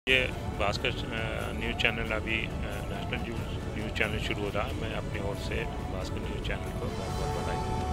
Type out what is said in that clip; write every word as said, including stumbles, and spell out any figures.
ये Bhaskar news channel अभी national news news channel शुरू हो रहा है। मैं अपनी ओर से भास्कर न्यूज़ चैनल को बहुत बहुत बधाई दूँ।